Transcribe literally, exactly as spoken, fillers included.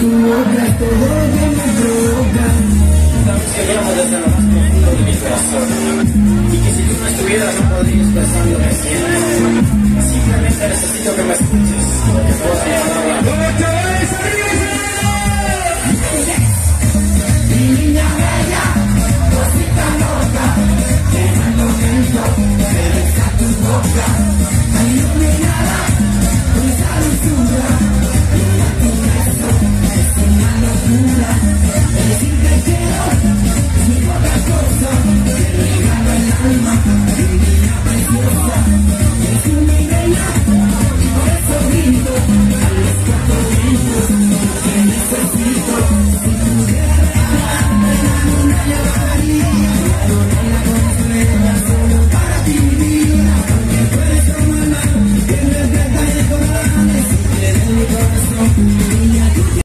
tu boca es todo lo que me provoca. Sabes que llamo desde lo más profundo de mi corazón, y que si tú no estuvieras no podría expresar lo que siento. Simplemente necesito que me escuches, porque puedo